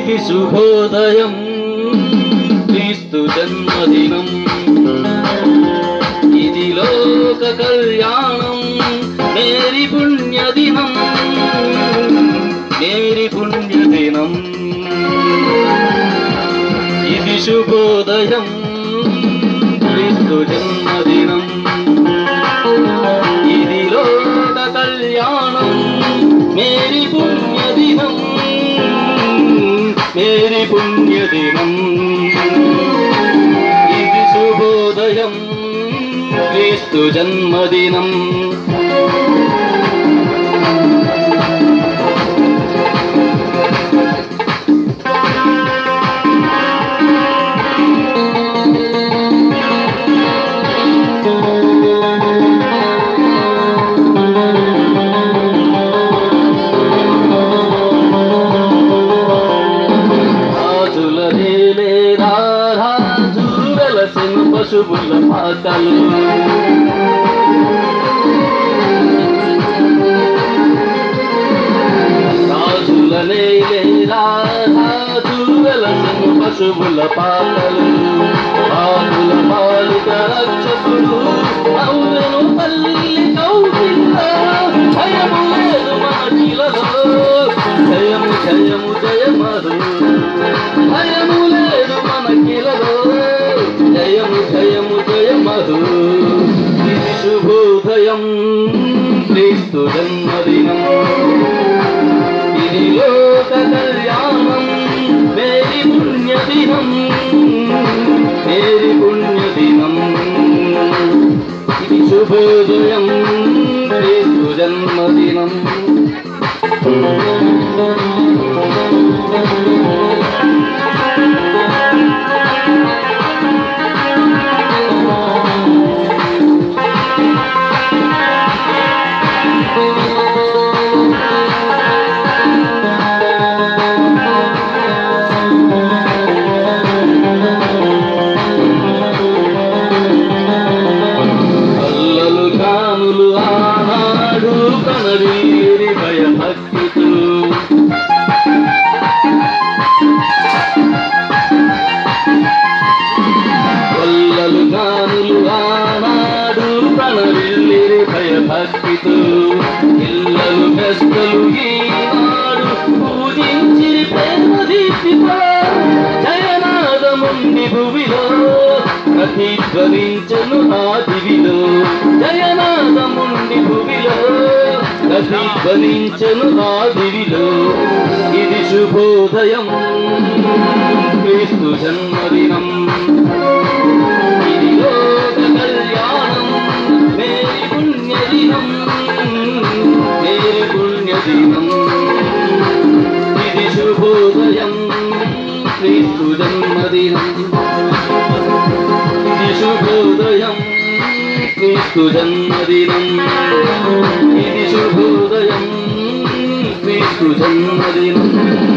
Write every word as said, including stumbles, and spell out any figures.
ఇది శుభోదయం క్రీస్తు జన్మదినం, ఇది లోక కళ్యాణం మేరీ పుణ్యదినం, మేరీ పుణ్యదినం. ఇది శుభోదయం క్రీస్తు జన్మదినం, ఇది లోక కళ్యాణం మేరీ పుణ్యదినం, మేరీ పుణ్యదినం. ఇది శుభోదయం క్రీస్తు జన్మదినం. పశువుల పాటలు రాజులనే రాజు వెలసను పశువుల పాటలు, ఆకుల పాలిక రక్షకుడు అవును తల్లి కౌగిల్ల, భయము లేదు మాటిలలో, జయము జయము జయమరు, భయము లేదు మనకిలలో, జయము జయము జయమరు. ఇది శుభోదయం క్రీస్తు జన్మదినం, ఇది లోక కళ్యాణం మేరీ పుణ్యదినం, మేరీ పుణ్యదినం. ఇది శుభోదయం క్రీస్తు జన్మదినం. ఆనాడు కనవీరి భయభక్తితో కొల్లలు గానులు, ఆనాడు కనవీరి భయభక్తితో ఇళ్ళలు బెస్తలు ఈనాడు పూజించిరి ప్రేమ దీపితో, జయనాదముంది భువిలో ప్రతిధ్వనించను ఆ దివిలో, జయనాదముండి భువిలో ప్రతిధ్వనించను ఆ దివిలో. ఇది శుభోదయం క్రీస్తు జన్మదినం, ఇది లోక కళ్యాణం మేరీ పుణ్యదినం, మేరీ పుణ్యదినం. ఇది శుభోదయం క్రీస్తు జన్మదినం, ఇది శుభోదయం క్రీస్తు జన్మదినం, ఇది శుభోదయం క్రీస్తు జన్మదినం.